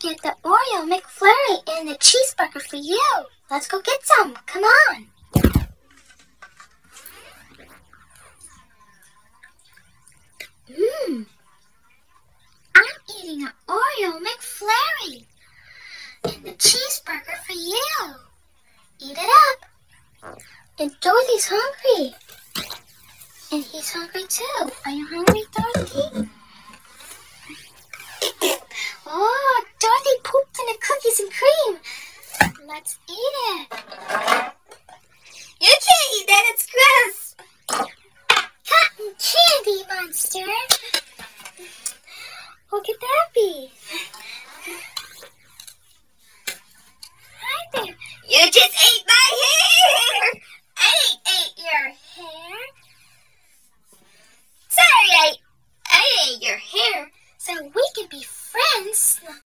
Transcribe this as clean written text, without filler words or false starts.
get the Oreo McFlurry and the cheeseburger for you. Let's go get some. Come on. I'm eating an Oreo McFlurry and the cheeseburger for you. Eat it up. And Dorothy's hungry. And he's hungry too. Are you hungry, Dorothy? Oh, Dorothy pooped in the cookies and cream. Let's eat it. You can't eat that, it's gross. Cotton candy monster. What could that be? Hi there. You just ate my hair. I ate your hair. Sorry, I ate your hair so we can be friends.